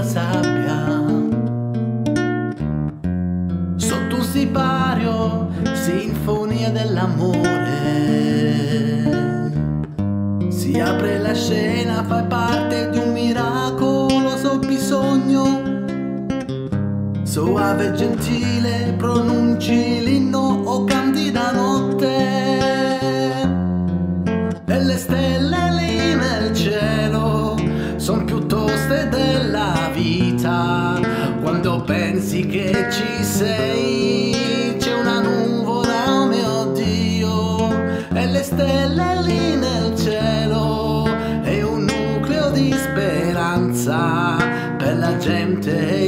nella sabbia. Sotto un sipario, sinfonia dell'amore. Si apre la scena, fai parte di un miracolo, so bisogno. Soave e gentile, pronunci l'inno o canti da notte. E le stelle lì nel cielo son più toste della vita. Quando pensi che ci sei, c'è una nuvola, oh mio Dio. E le stelle lì nel cielo è un nucleo di speranza per la gente